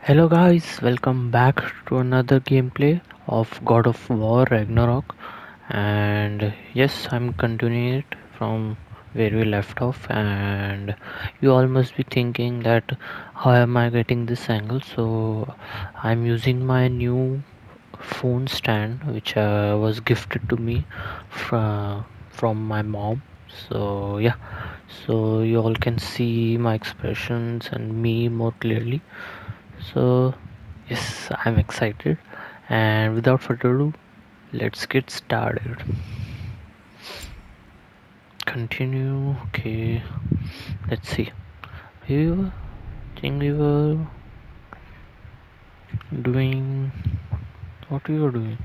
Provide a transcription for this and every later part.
Hello guys, welcome back to another gameplay of God of War Ragnarok. And yes, I'm continuing it from where we left off, and you all must be thinking that how am I getting this angle. So I'm using my new phone stand which was gifted to me from my mom. So yeah, so you all can see my expressions and me more clearly. So, yes, I'm excited, and without further ado, let's get started. Continue. Okay, let's see. We were, think we were doing what we were doing.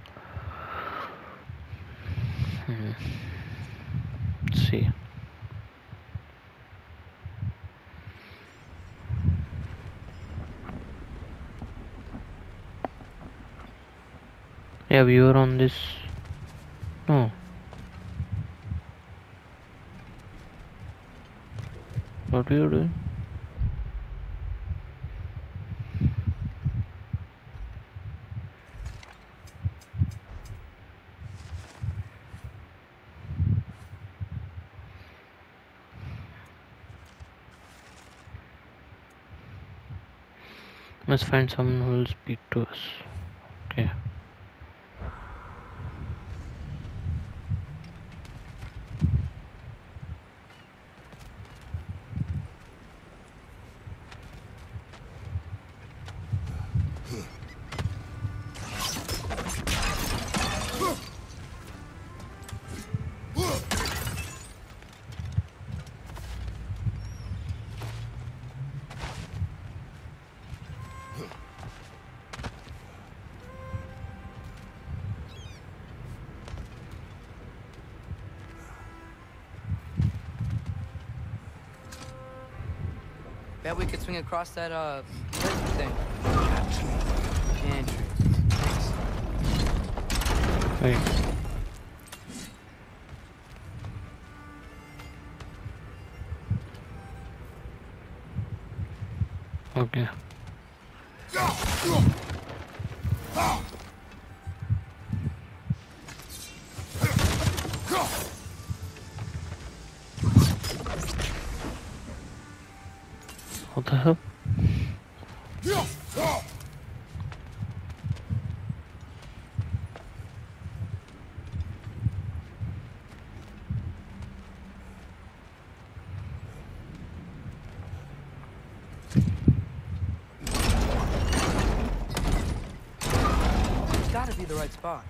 Let's see. Yeah, we were on this. No, what we were doing? Must find someone who will speak to us. Okay. Bet we could swing across that, prison thing. Entry. Thanks. Wait. Okay. What the hell? It's gotta be the right spot.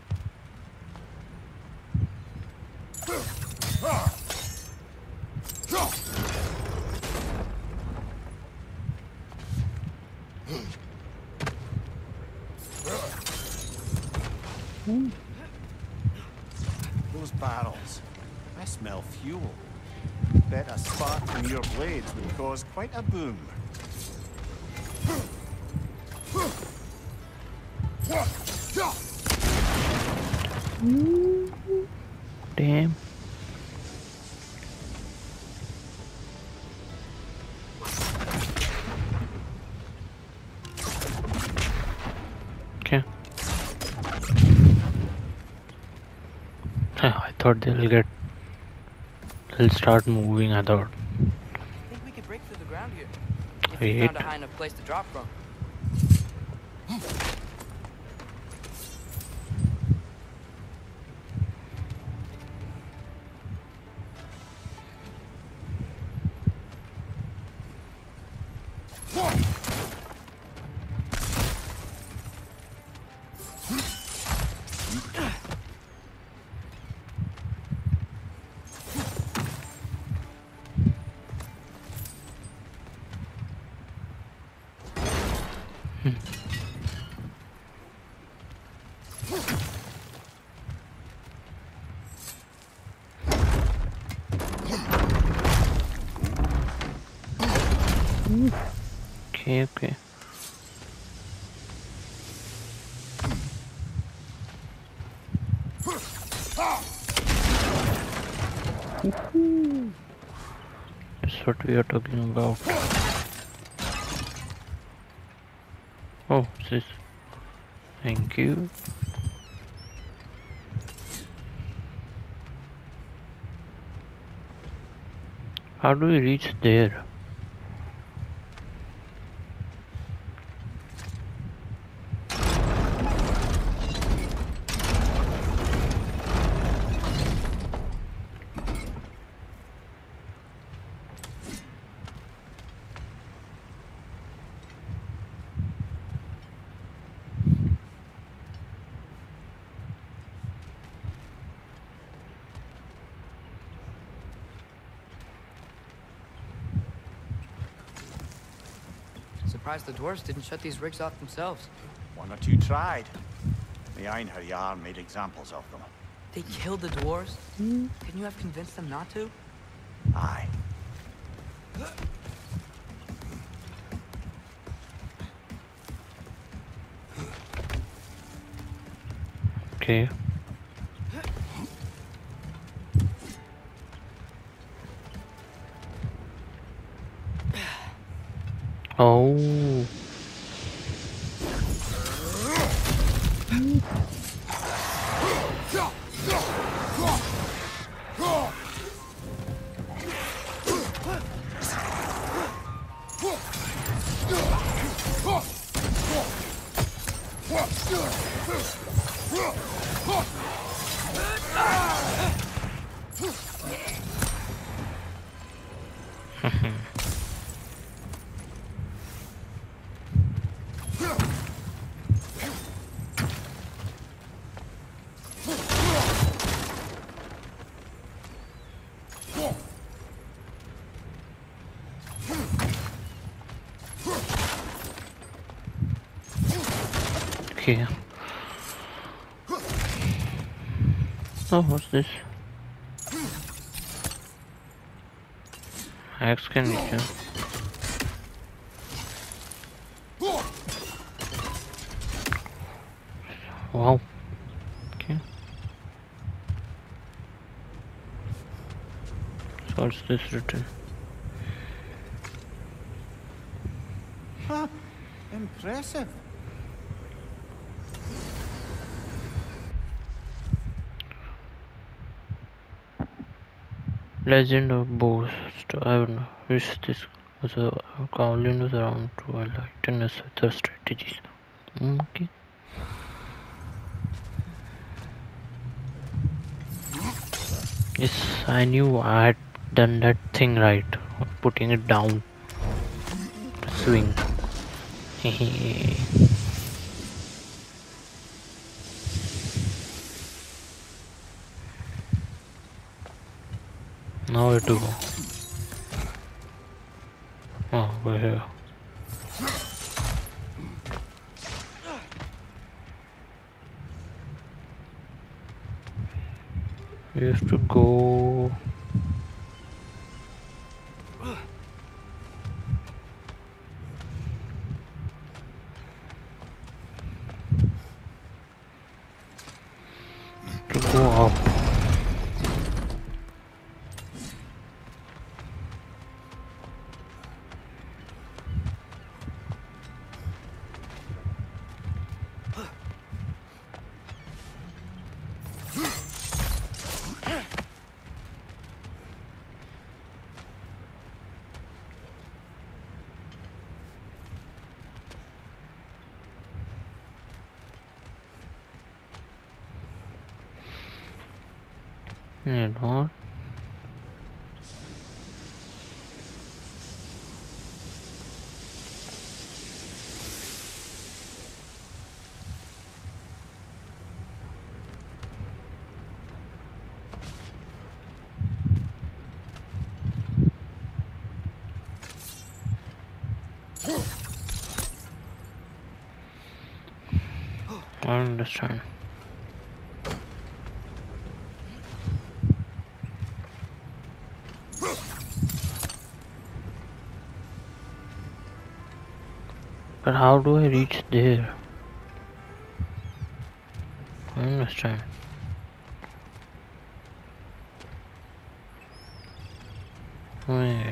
Those barrels. I smell fuel. Bet a spark from your blades would cause quite a boom. Damn. Okay. I thought they'll start moving. I thought. I think we could break through the ground here. If we Wait. found a high enough place to drop from. Okay. That's what we are talking about. Oh, this. Thank you. How do we reach there? Surprised the dwarves didn't shut these rigs off themselves. One or two tried. The Einherjar made examples of them. They killed the dwarves? Couldn't you have convinced them not to? Aye. Okay. Oh. Okay. Oh, what's this? Axe can reach you. Wow. Okay. So what's this written? Huh. Impressive. Legend of Boast. I don't know. Wish this was a Kowloon was around to enlighten us with the strategies. Okay. Yes, I knew I had done that thing right. Putting it down. Swing. Now where to go? Oh, we're here. We have to go. To go up. And what? I don't understand. But how do I reach there? I don't understand. Wait.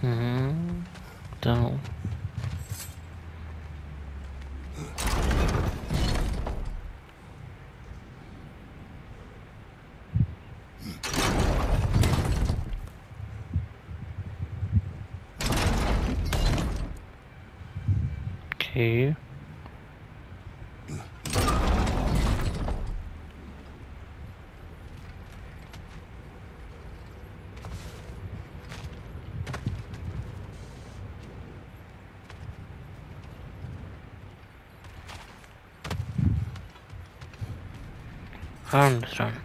Down. Okay. I understand.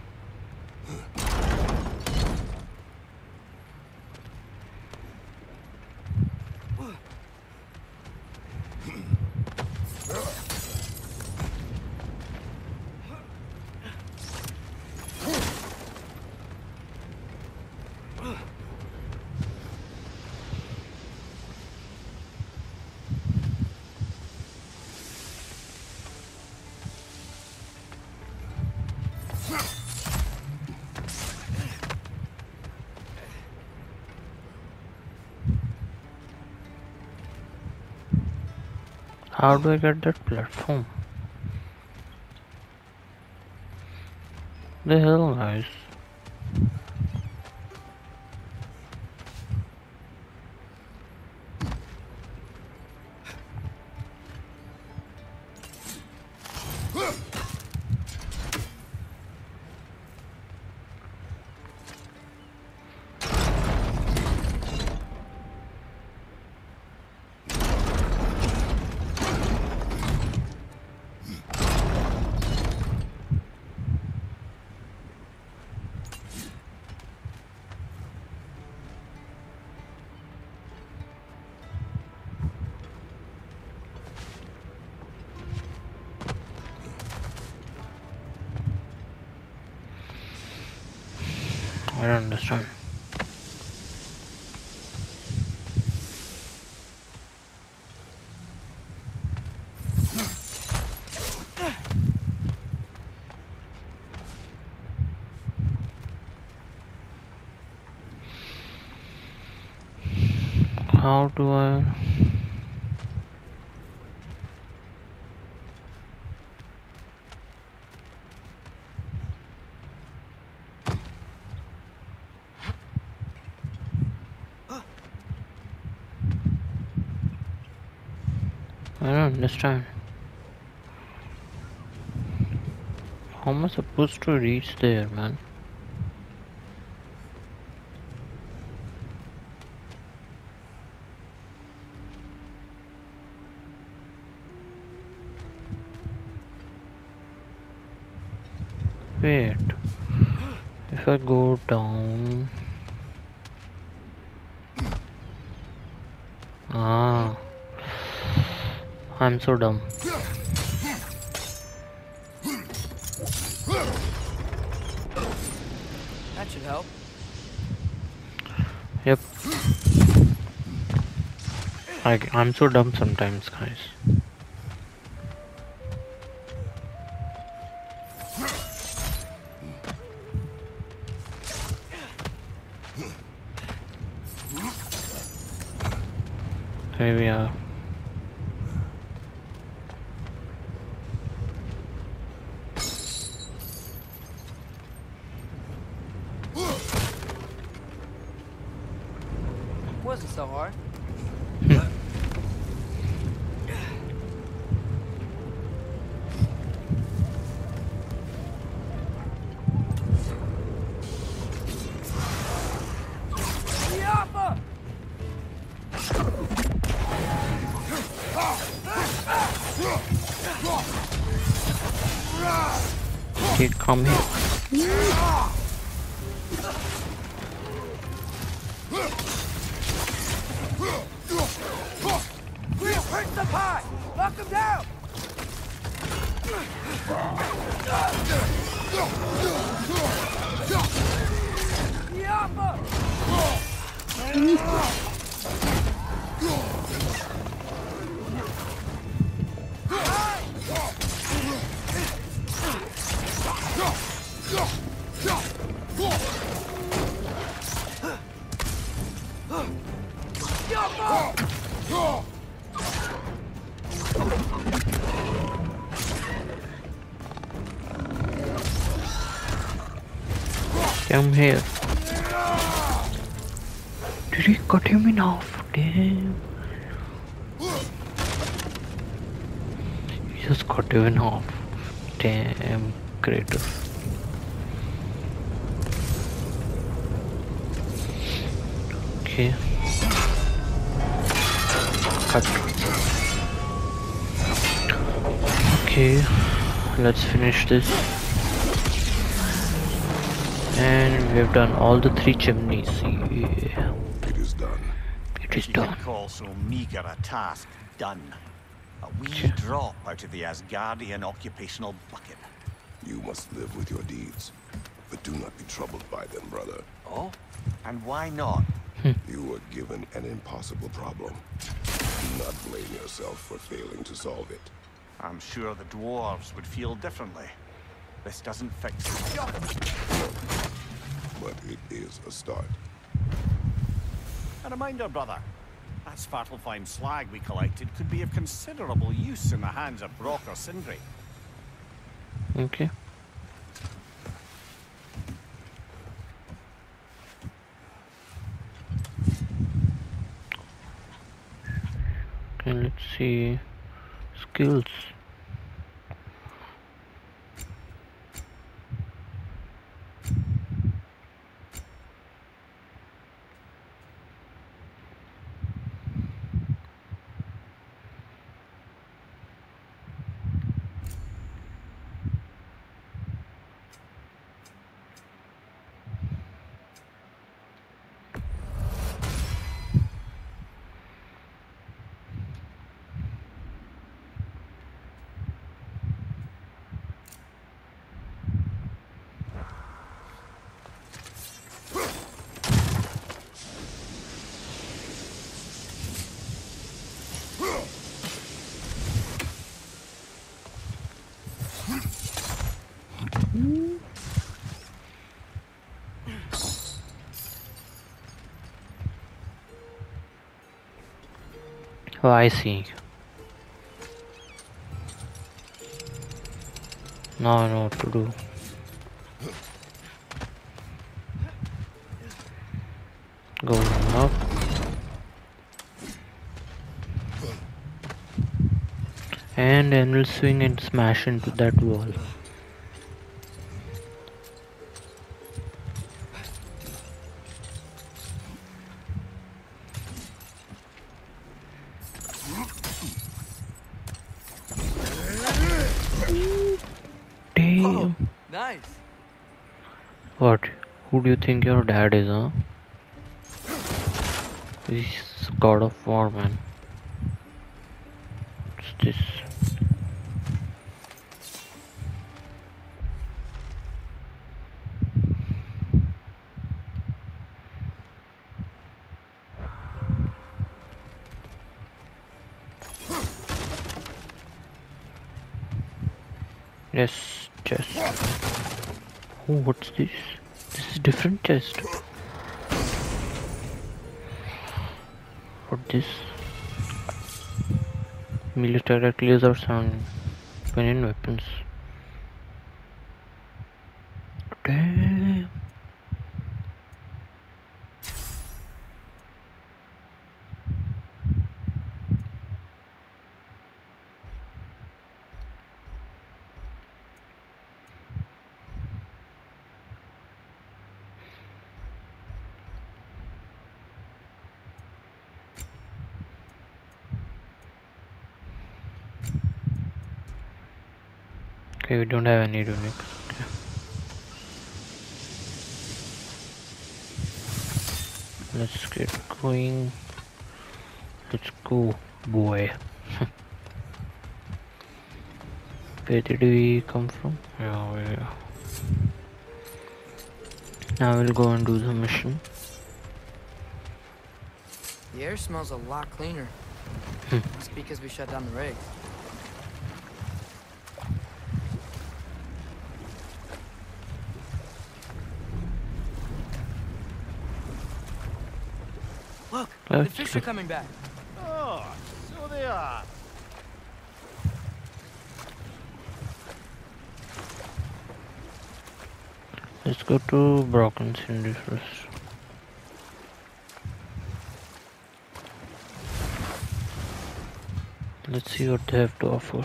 How do I get that platform? The hell, guys. I don't understand. How do I... I don't understand. How am I supposed to reach there, man? Wait. If I go down... Ah. I'm so dumb. That should help. Yep. I'm so dumb sometimes, guys. Here we are. Wasn't so hard. Okay, come here. We'll hurt the pie! Knock him down! Come here. Did he cut him in half? Damn. He just cut him in half. Damn, Kratos. Okay. Cut. Okay, let's finish this. And we have done all the 3 chimneys. Yeah. It is done. It is You done. can call so meager a task done. A wee Okay. drop out of the Asgardian occupational bucket. You must live with your deeds, but do not be troubled by them, brother. Oh? And why not? You were given an impossible problem. Do not blame yourself for failing to solve it. I'm sure the dwarves would feel differently. This doesn't fix it. But it is a start. A reminder, brother. That Svartalfheim slag we collected could be of considerable use in the hands of Brock or Sindri. Okay. Okay, let's see. Skills. Oh, I see. Now I know what to do. Go up. And then we'll swing and smash into that wall. Damn. Nice. What? Who do you think your dad is, huh? He's God of War, man. What's this? Yes, chest. Oh, what's this? This is different chest. What this? Military lasers and twin weapons. Damn. Okay, we don't have any runics. Okay. Let's get going. Let's go, boy. Where did we come from? Yeah. Now we'll go and do the mission. The air smells a lot cleaner. It's because we shut down the rig. Look, the fish are coming back. Oh, so they are. Let's go to Broken Cindy first. Let's see what they have to offer.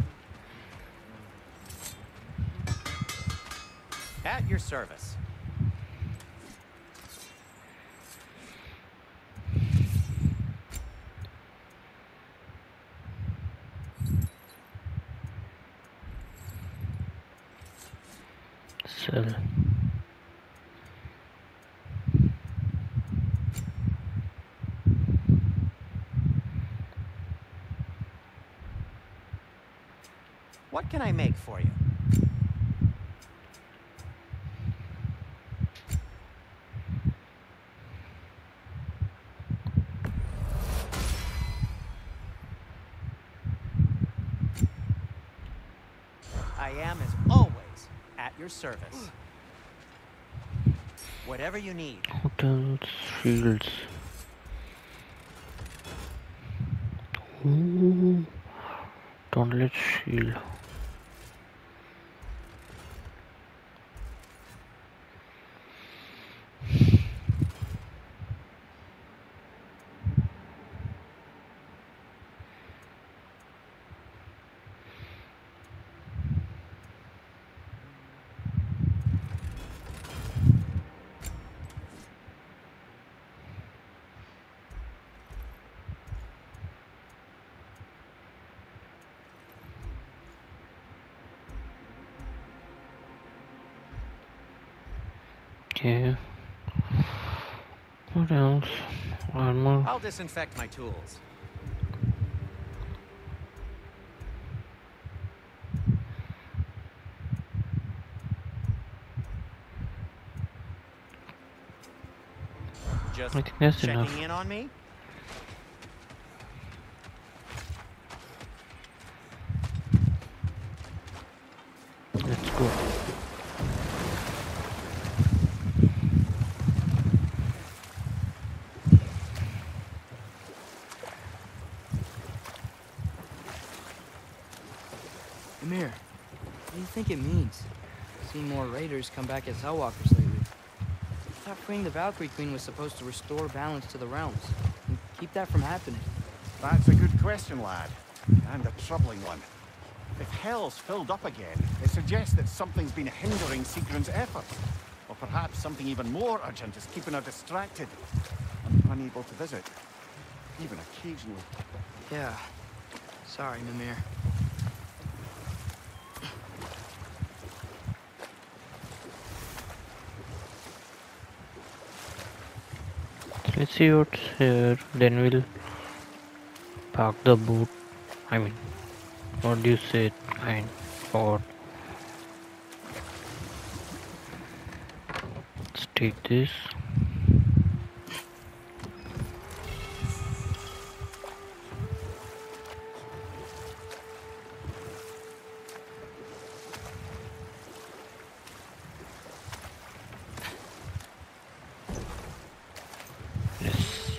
At your service. Sell. What can I make for you? I am, as always, at your service. Whatever you need. Hotels, shields. Ooh. Gauntlet shield. Okay. What else? Armor. I'll disinfect my tools. Just I think that's checking enough. in on me? Let's go. Amir, what do you think it means? Seeing more raiders come back as Hellwalkers lately. I thought freeing the Valkyrie Queen was supposed to restore balance to the realms and keep that from happening. That's a good question, lad. And a troubling one. If Hell's filled up again, it suggests that something's been hindering Sigrun's efforts. Or perhaps something even more urgent is keeping her distracted and unable to visit. Even occasionally. Yeah. Sorry, Mimir. Let's see what's here. Then we'll park the boat. I mean, what do you say? I forgot. Let's take this. Yes.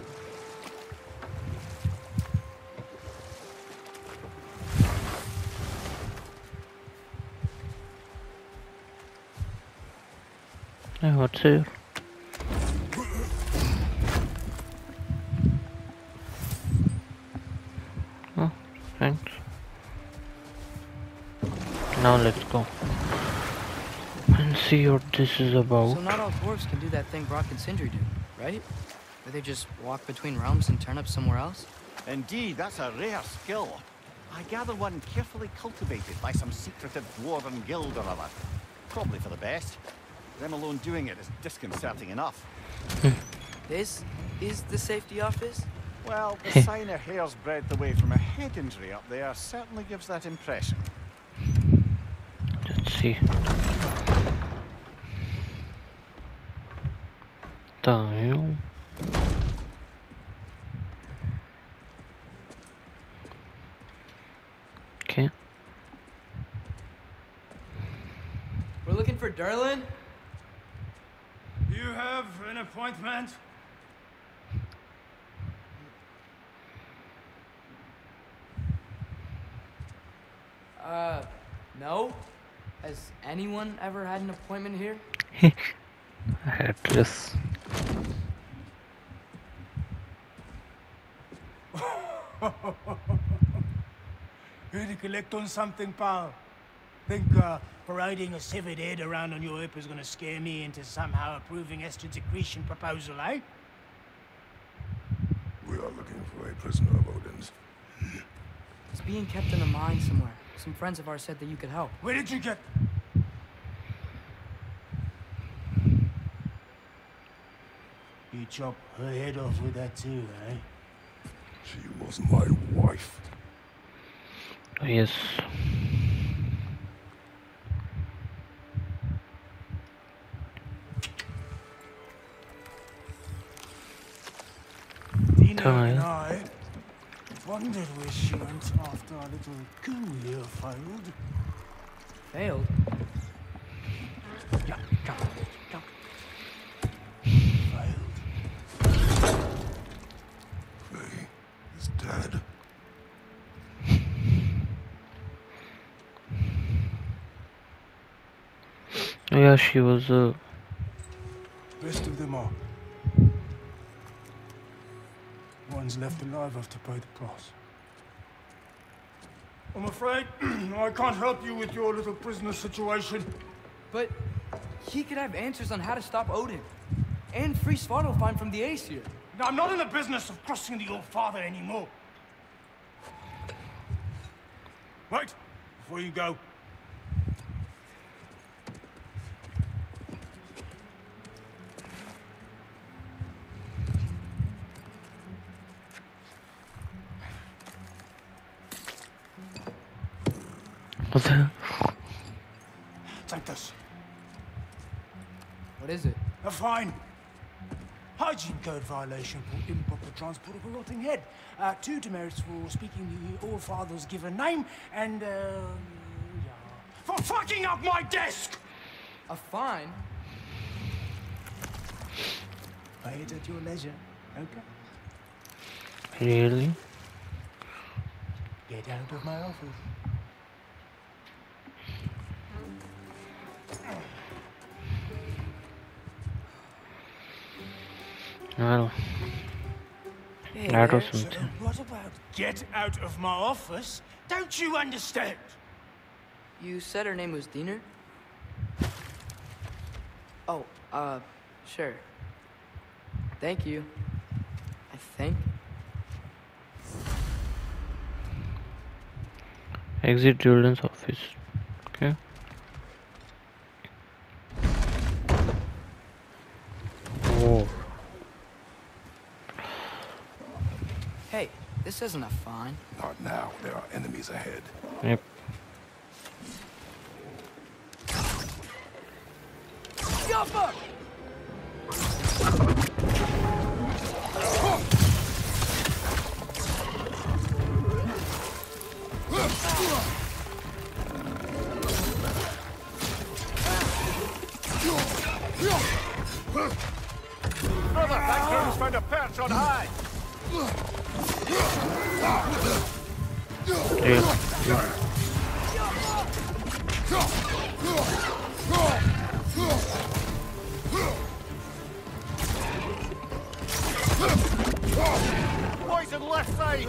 What's here? Oh, thanks. Now let's go and see what this is about. So not all dwarves can do that thing Brock and Sindri do, right? Where they just walk between realms and turn up somewhere else? Indeed, that's a rare skill. I gather one carefully cultivated by some secretive dwarven guild or other. Probably for the best. Them alone doing it is disconcerting enough. This is the safety office? Well, the sign of hair's breadth away from a head injury up there certainly gives that impression. Let's see. Time. Okay. We're looking for Derlin? You have an appointment? No. Has anyone ever had an appointment here? Atlas. Here to collect on something, pal. Think parading a severed head around on your hip is gonna scare me into somehow approving Esther's accretion proposal, eh? We are looking for a prisoner of Odin's. It's being kept in a mine somewhere. Some friends of ours said that you could help. Where did you get... You chop her head off with that too, eh? She was my wife. Yes. Dina Come and on. I wondered where she went after our little coup here failed. Failed? Yeah, come. Failed. Faye is dead. Yeah, she was. Rest of them are. One's left alive have to pay the price. I'm afraid I can't help you with your little prisoner situation. But he could have answers on how to stop Odin. And free Svartalfheim from the Aesir. Now, I'm not in the business of crossing the old father anymore. Right, before you go. What the? Take this. What is it? A fine. Hygiene code violation for improper transport of a rotting head. 2 demerits for speaking the All-Father's given name, and, yeah, for fucking up my desk! A fine? Pay it at your leisure, okay? Really? Get out of my office. Well, Hey, that was So something. what about get out of my office? Don't you understand? you said her name was Diener? Oh, sure. Thank you. I think. Exit Jordan's office. Okay. Oh, Hey, this isn't a fine. Not now. There are enemies ahead. yep. Yappa! Brother, that game's found a perch on high. Yeah. Poison left side.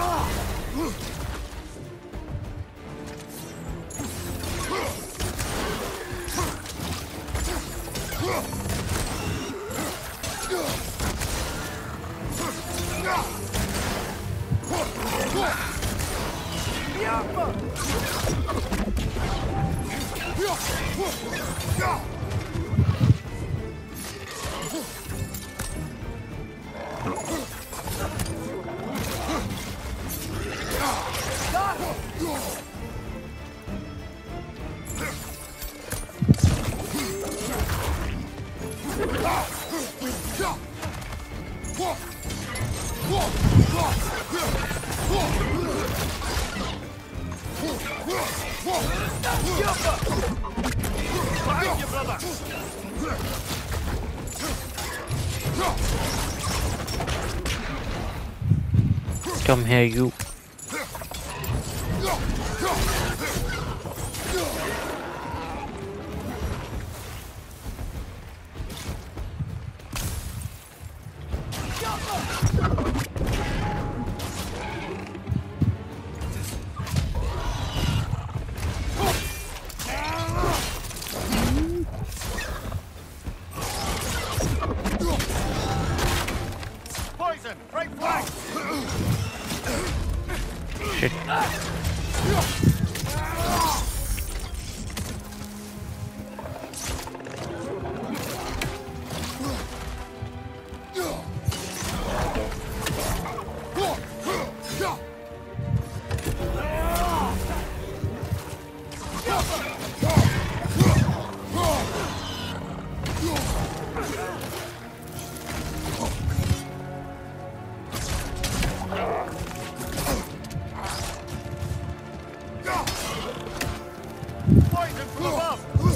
Behind you, brother. Come here, you. Poison! Right flank! Shit. Poison from above!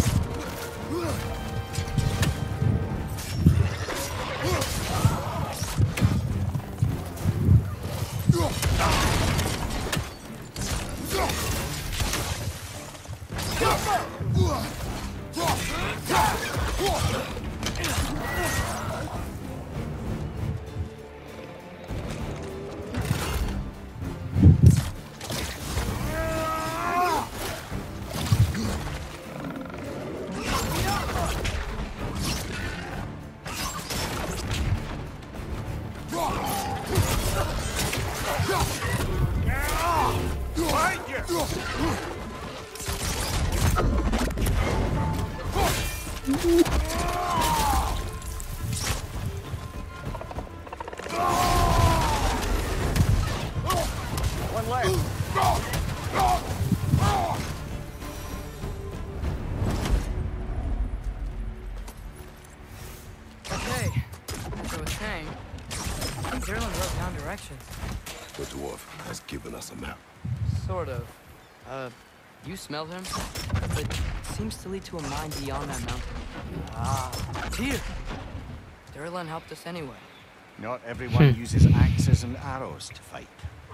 Behind you! One left. Okay, as I was saying, Zerlin wrote down directions. The dwarf has given us a map. Sort of. You smelled him? But seems to lead to a mine beyond that mountain. Ah, here! Durlan helped us anyway. Not everyone uses axes and arrows to fight.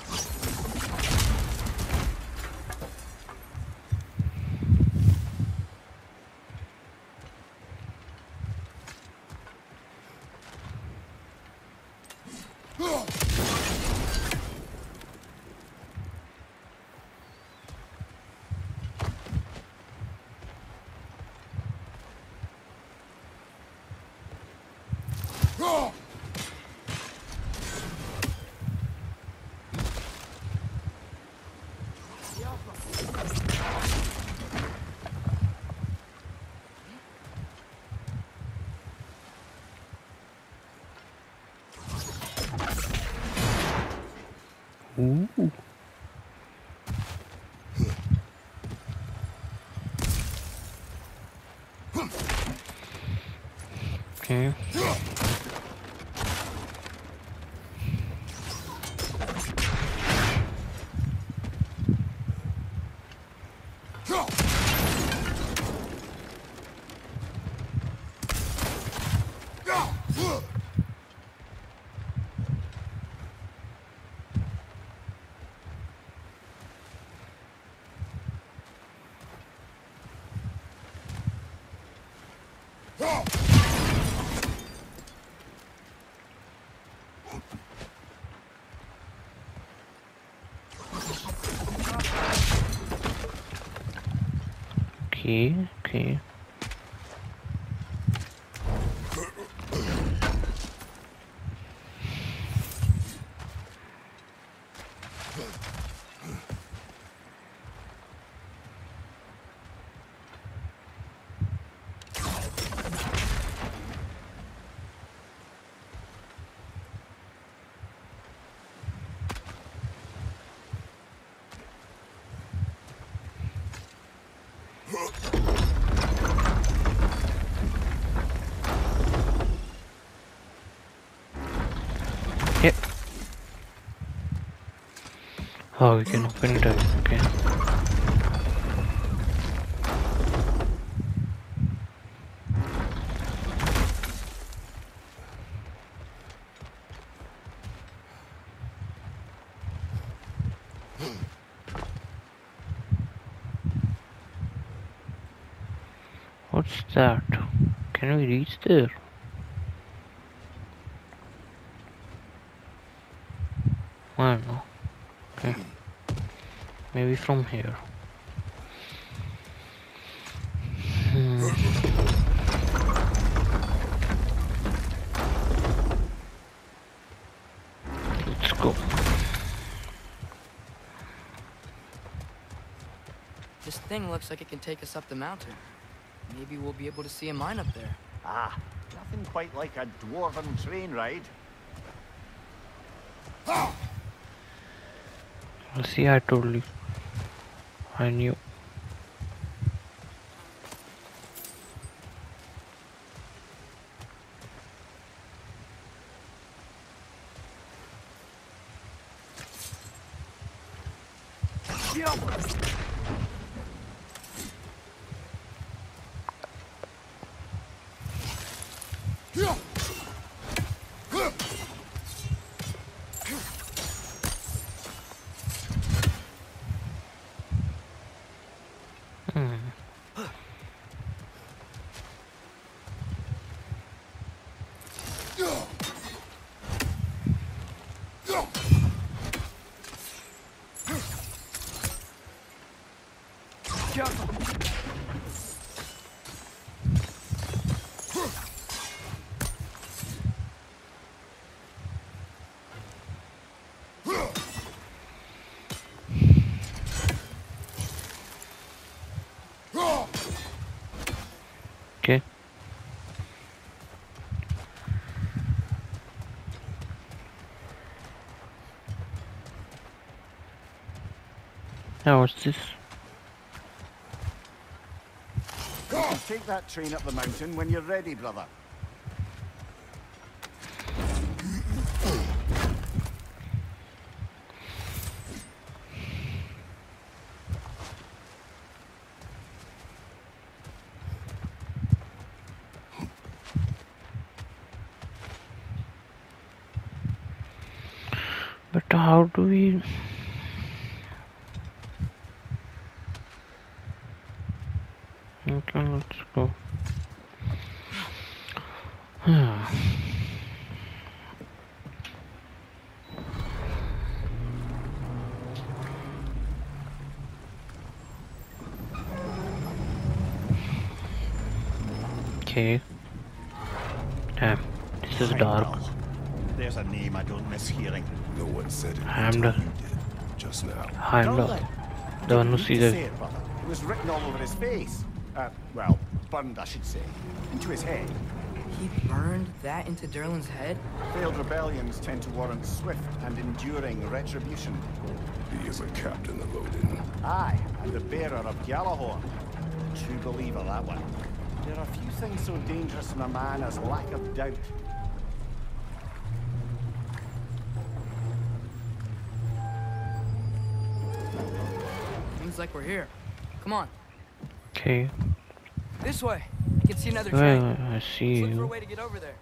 Ooh. Okay. Okay. Yep. Oh, we can open it up. Okay. What's that? Can we reach there? I don't know. Okay. Maybe from here. Let's go. This thing looks like it can take us up the mountain. Maybe we'll be able to see a mine up there. Ah, nothing quite like a dwarven train ride. See, I told you. I knew. Okay. Now what's this? You can take that train up the mountain when you're ready, brother. But how do we... Okay, let's go. Okay. Damn, this is dark. There's a name I don't miss hearing. No one said it I'm until the... you did, just now. I'm the one who Didn't sees need to it. say it, brother. It was written all over his face. Well, burned, I should say. Into his head. He burned that into Derlin's head? Failed rebellions tend to warrant swift and enduring retribution. He is a captain of Odin. Aye, and the bearer of Gjallarhorn. True believer, that one. There are few things so dangerous in a man as lack of doubt. Seems like we're here. Come on. Okay. This way. I can see another train. Well, I see Let's look for a you. way to get over there.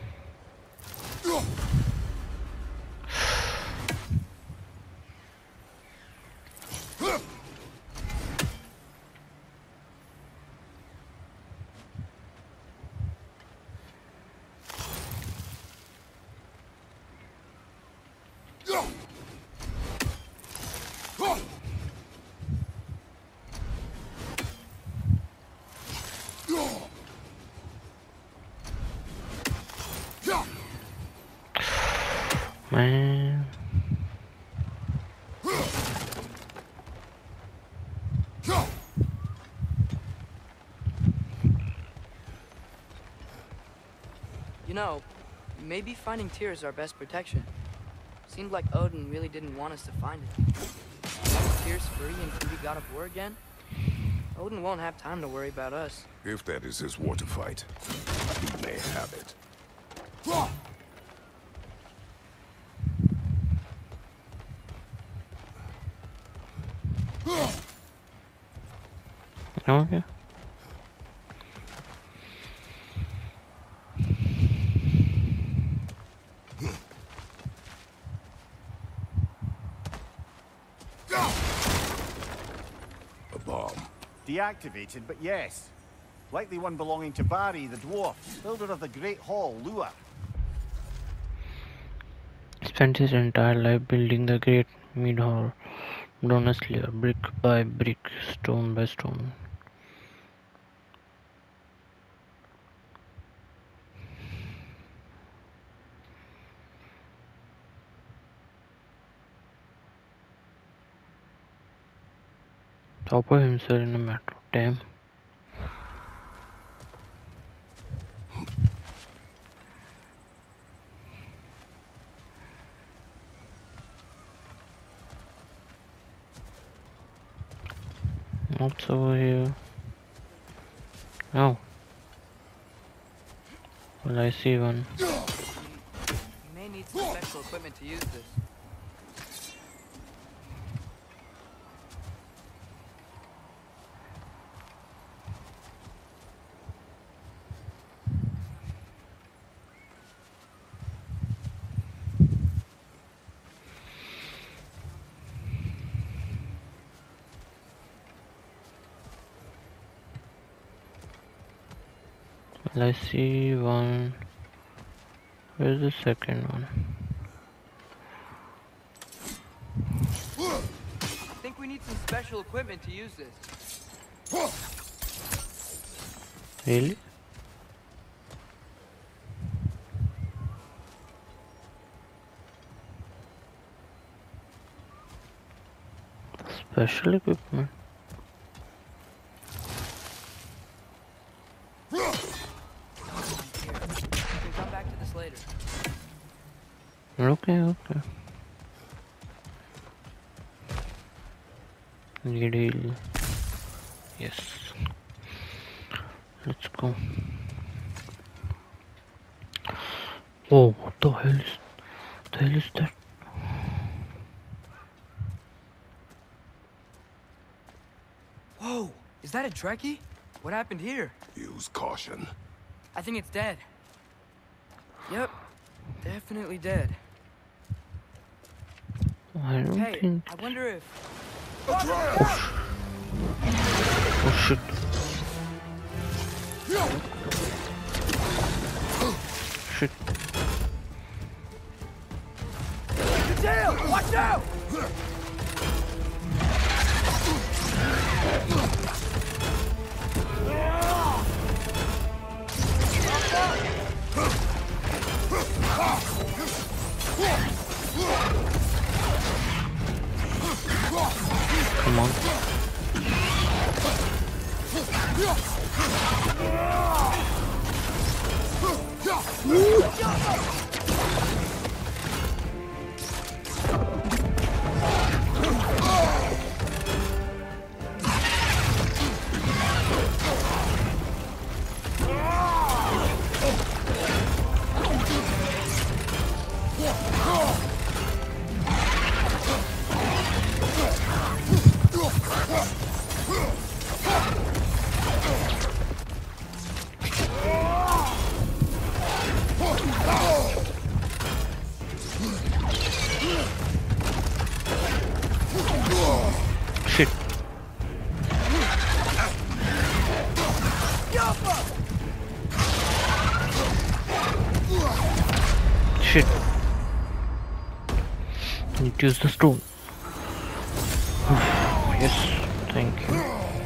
Man. You know, maybe finding Tyr is our best protection. Seemed like Odin really didn't want us to find it. If Tyr's free and can be God of War again, Odin won't have time to worry about us. If that is his war to fight, he may have it. Okay. A bomb. Deactivated, but yes. Likely one belonging to Barry, the dwarf, builder of the Great Hall, Lua. spent his entire life building the great Midhorn layer, brick by brick, stone by stone. Topper himself in a metro. Damn. What's over here? Oh. Well, I see one. You may need some special equipment to use this. Well, I see one. Where's the second one? I think we need some special equipment to use this. Really? Special equipment. We can come back to this later. Okay. Needle. Yes. Let's go. Oh, what the hell is that? Whoa! Is that a Trekkie? What happened here? Use caution. I think it's dead. Yep. Definitely dead. I don't Hey, think. I wonder if... Oh shit. Shit. The tail! Watch out! Come on. Shit. Shit. Need to use the stone. Yes, thank you.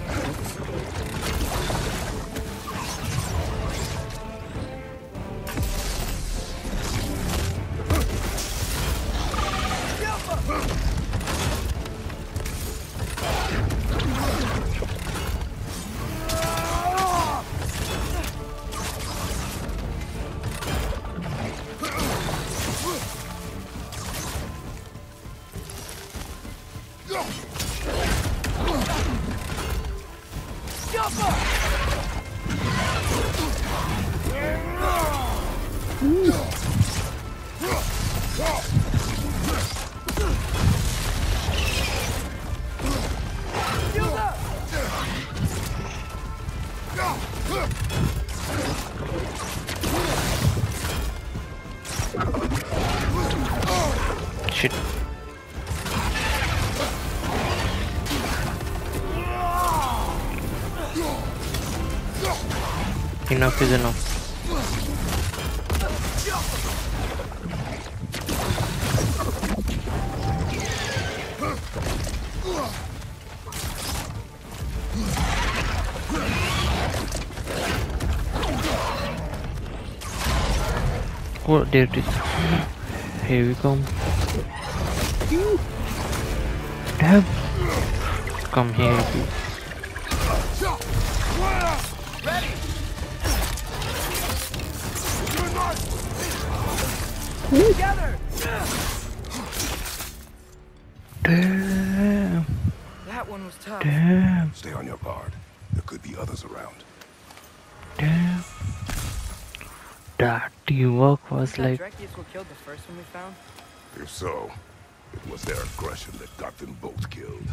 Shit. Enough is enough. Oh, there it is. Here we come. Damn. Come here. Ready! Together! Damn. That one was tough. Damn. Stay on your guard. There could be others around. Damn. That teamwork was like. Directives were killed the first one we found? If so, it was their aggression that got them both killed.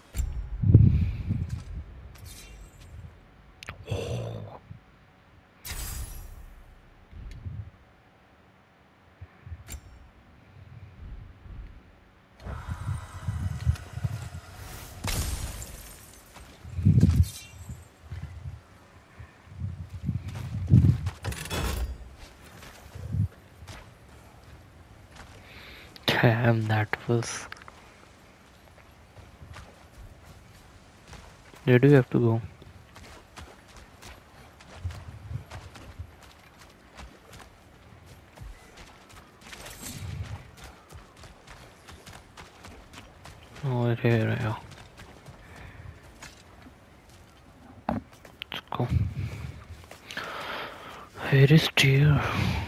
Damn, that was. Where do you have to go? Oh, here I am. Let's go. Where is deer?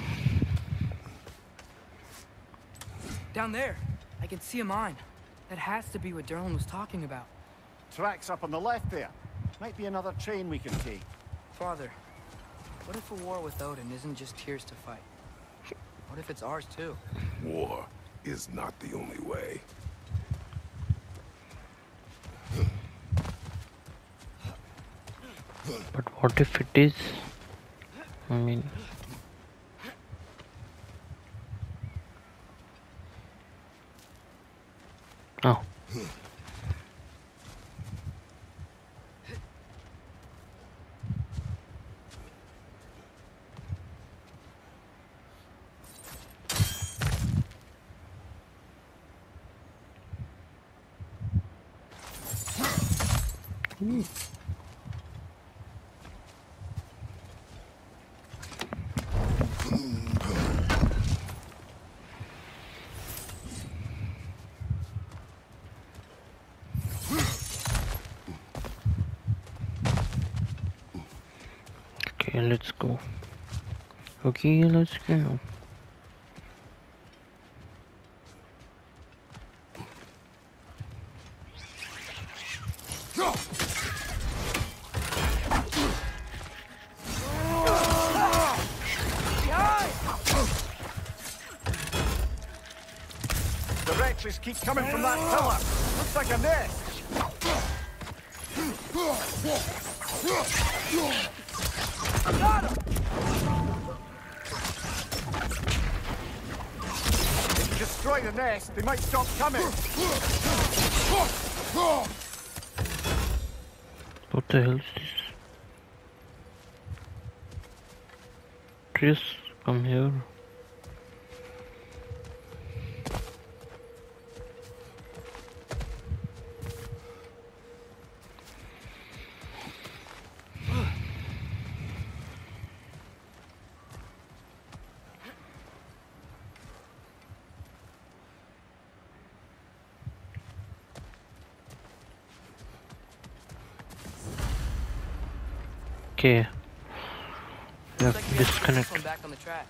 Down there. I can see a mine. That has to be what Derlin was talking about. Tracks up on the left there. Might be another train we can take. Father, what if a war with Odin isn't just Tyr's to fight? What if it's ours too? War is not the only way. But what if it is? I mean. Oh. Okay, let's go. Okay, let's go. The wretches keep coming from that pillar. Looks like a nest. If you destroy the nest, they might stop coming. What the hell is this? Tris, come here. Okay. We have to disconnect. One back on the track.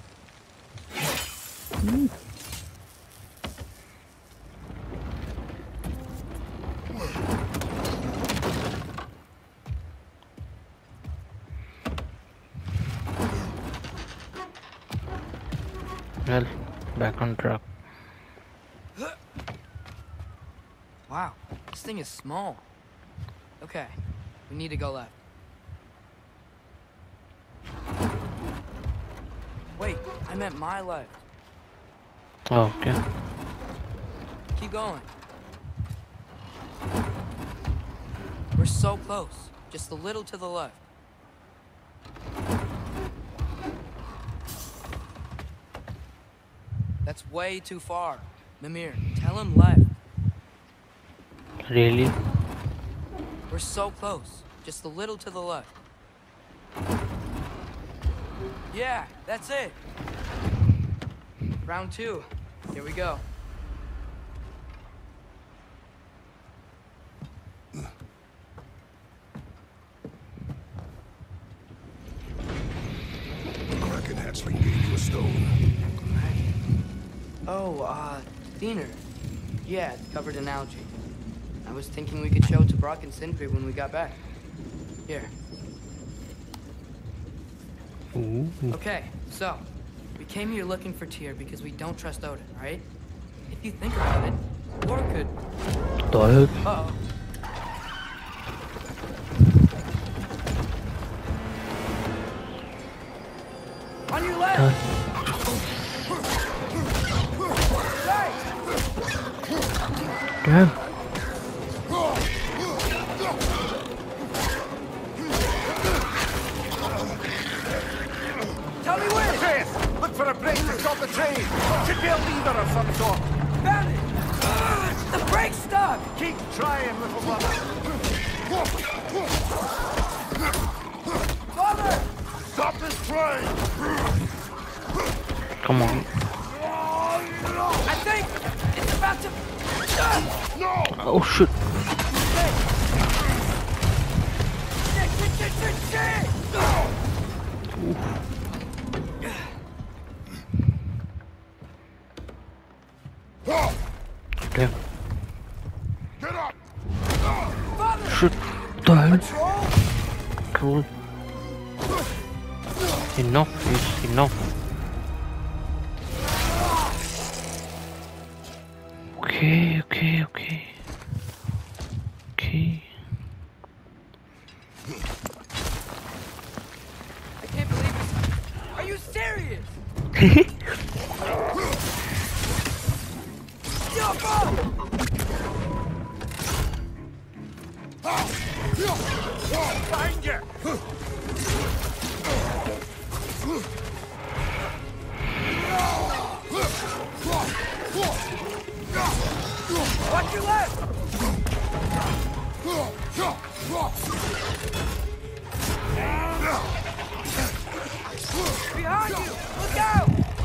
Well, back on track. Wow, this thing is small. Okay, we need to go left. Wait, I meant my left. Oh, okay. Keep going. We're so close. Just a little to the left. That's way too far. Mimir, tell him left. Really? We're so close. Just a little to the left. Yeah, that's it. Round 2. Here we go. Kraken hatchling gave you a stone. Oh, Diener. Yeah, it's covered in algae. I was thinking we could show it to Brock and Sindri when we got back. Here. Ooh. Okay, so, we came here looking for Tyr because we don't trust Odin, right? If you think about it, Thor could... Thor. Uh-oh. On your left! Right! Damn. Tell me where! Chase! Look for a break to stop the train! Should be a lever of some sort! Found it! The brake's stuck! Keep trying, little brother! Father! Stop this train! Come on. I think it's about to... No! Oh shit. Shit! Damn. Get up! Father! Shit. The hell? Troll! Troll. Enough is enough. Okay. I can't believe this. Are you serious? Jump up! Behind you! Watch your left! Behind you! Look out!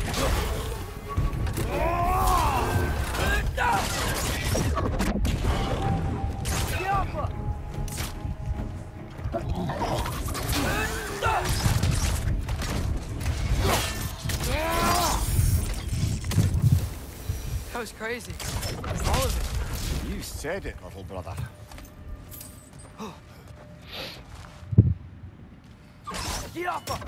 That was crazy. All of it. You said it, little brother. Get off of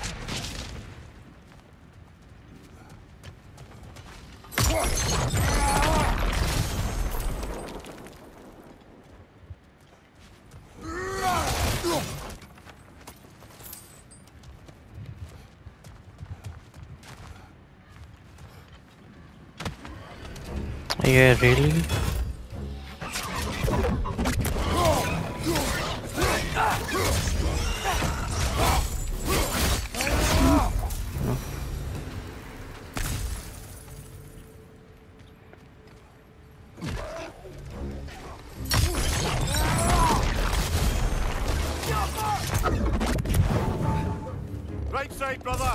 Yeah, really? Right side, brother!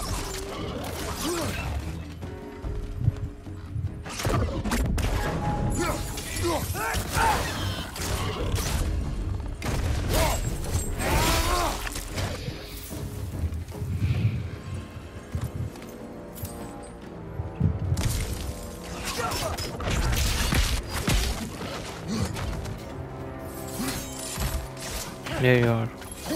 There you are.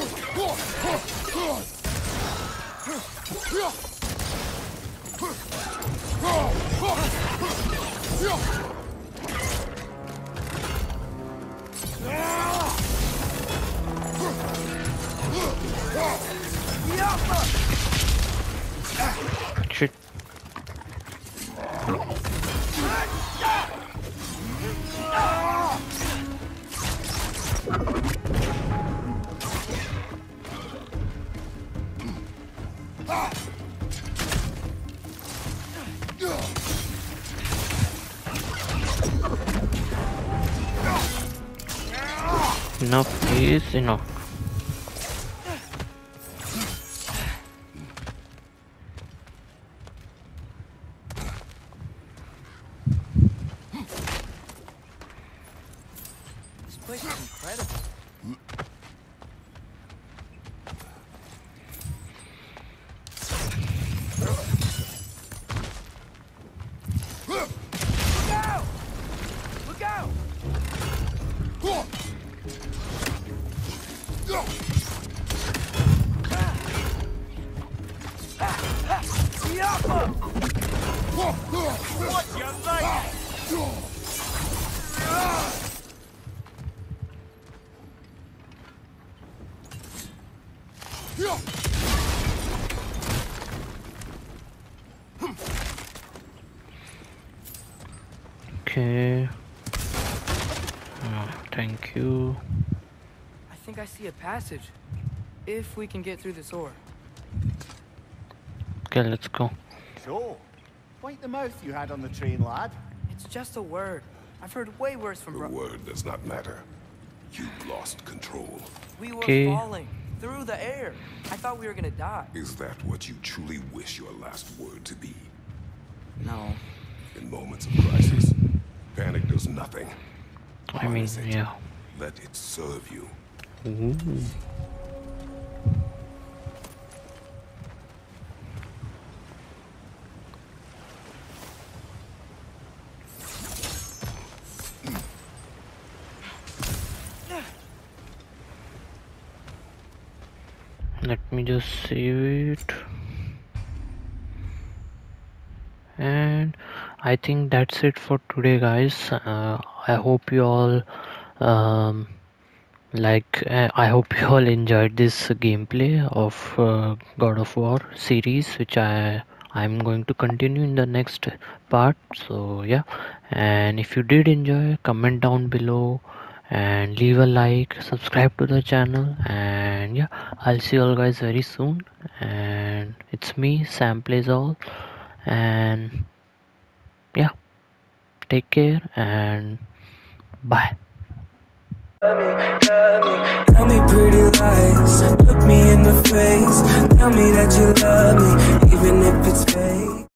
Shit. Enough is enough. place is incredible. Look out! Look out! What's your name? Okay. Thank you. I think I see a passage. If we can get through this door. Okay, let's go. So, wipe the mouth you had on the train, lad. It's just a word. I've heard way worse from The word does not matter. You've lost control. We were Okay. falling through the air. I thought we were gonna die. Is that what you truly wish your last word to be? No. In moments of crisis, panic does nothing. I mean, Harness it. yeah. Let it serve you. Ooh. Let me just save it. And I think that's it for today, guys. I hope you all I hope you all enjoyed this gameplay of God of War series, which I'm going to continue in the next part. So yeah, and if you did enjoy, comment down below and leave a like, subscribe to the channel, and yeah, I'll see you all guys very soon. And it's me, SAMPLAYZALL, and yeah, take care and bye. Tell me pretty lies, look me in the face. Tell me that you love me, even if it's fake.